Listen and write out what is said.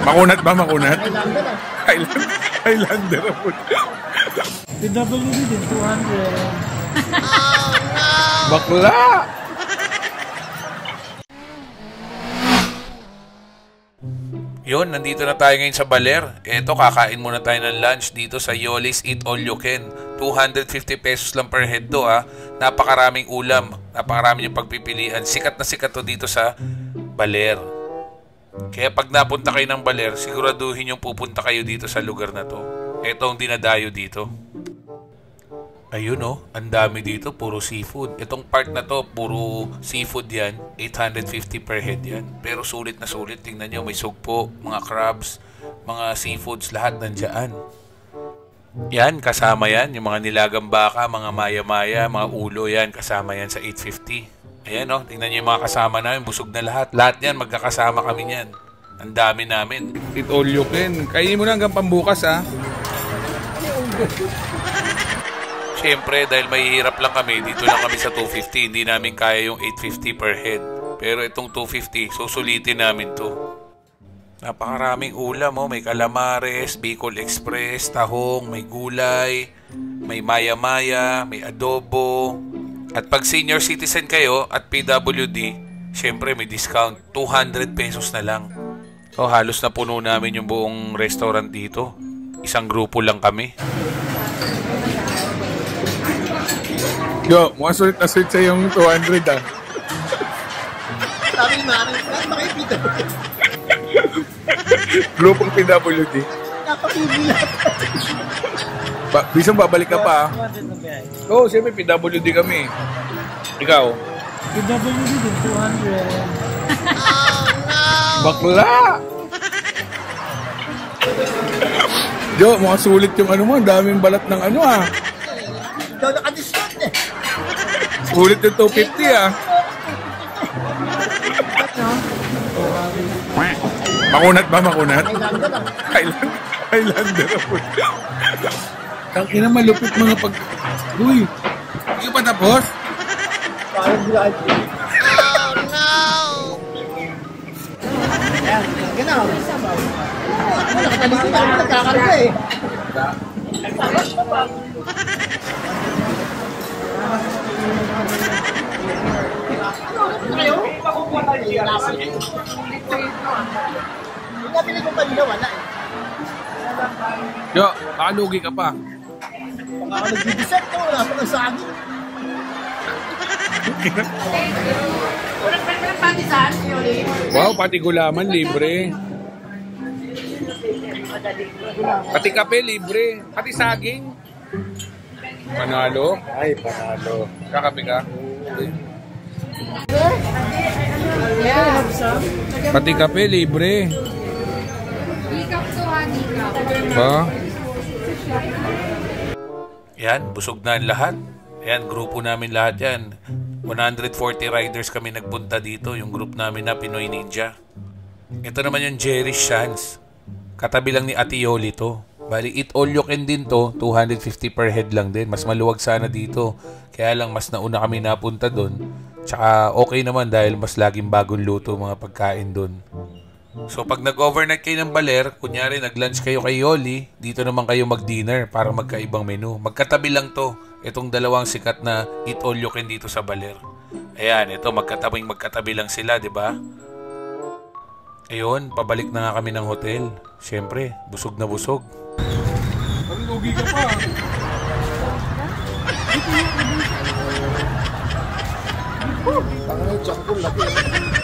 Makunat ba? Makunat? Highlander ah. Highlander po. PWD din, 200. Oh no! Bakla! Yun, nandito na tayo ngayon sa Baler. Eto, kakain muna tayo ng lunch dito sa Yoli's Eat All You Can. 250 pesos lang per head to ha. Napakaraming ulam. Napakaraming yung pagpipilian. Sikat na sikat to dito sa Baler. Kaya pag napunta kayo ng Baler, siguraduhin yung pupunta kayo dito sa lugar na to. Eto ang dinadayo dito. Ayun oh, ang dami dito, puro seafood. Itong part na to, puro seafood yan. 850 per head yan. Pero sulit na sulit. Tingnan nyo, may sugpo, mga crabs, mga seafoods, lahat nandiyan. Yan, kasama yan. Yung mga nilagang baka, mga maya-maya, mga ulo yan, kasama yan sa 850. Ayan oh, tingnan nyo yung mga kasama namin, busog na lahat. Lahat yan, magkakasama kami yan. Ang dami namin. Eat all you can. Kainin mo na hanggang pambukas ha. Siyempre, dahil mahihirap lang kami, dito lang kami sa 250. Hindi namin kaya yung 850 per head. Pero itong 250, susulitin namin to. Napakaraming ulam, oh. May calamares, Bicol Express, tahong, may gulay, may maya-maya, may adobo. At pag senior citizen kayo at PWD, siyempre may discount. 200 pesos na lang. So, halos na puno namin yung buong restaurant dito. Isang grupo lang kami. Yo, mukhang sulit na sulit sa yung 200 ah. Sabi ni Mari, lahat ba kayo PWD? Grupong PWD. Nakapili lahat. Bisang babalik ka pa ah. Oo, siyempre PWD kami. Ikaw? PWD din, 200. Oh no! Bakla! Yo, mukhang sulit yung ano mo. Ang daming balat ng ano ah. Ikaw nakadiscount eh. Sulit yung 250 ah. Makunat ba? Makunat? Highlander ah. Highlander po. Tangina malupit mga pag... Uy! Hindi ka pa tapos? Parang bilahan. Oh no! Ayan, gano'n. Nakatalisip ako nagkakarga eh. Kayo? Yung nabili kong kanina, wala eh. Yo, nakalugi ka pa. Kung ako nag-deset ko, wala pa ng saging. Wow, pati gulaman libre. Pati kape libre. Pati saging. Panalo? Ay, panalo. Kakape ka? Pati kape libre. Ba? Yan, busog na ang lahat. Yan, grupo namin lahat yan. 140 riders kami nagpunta dito. Yung group namin na Pinoy Ninja. Ito naman yung Jerry's Chance. Katabi lang ni Ate Yoli to. Bali, eat all you can din to. 250 per head lang din. Mas maluwag sana dito. Kaya lang mas nauna kami napunta doon. Tsaka okay naman dahil mas laging bagong luto mga pagkain doon. So pag nag-overnight kayo ng Baler, kunyari nag-lunch kayo kay Yoli, dito naman kayo mag-dinner para magkaibang menu. Magkatabi lang to. Itong dalawang sikat na eat all you can dito sa Baler. Ayan, ito magkatabi lang sila, di ba? Ayun, pabalik na nga kami ng hotel. Siyempre, busog na busog. Ang lugi ka pa. Ang may chakong laki.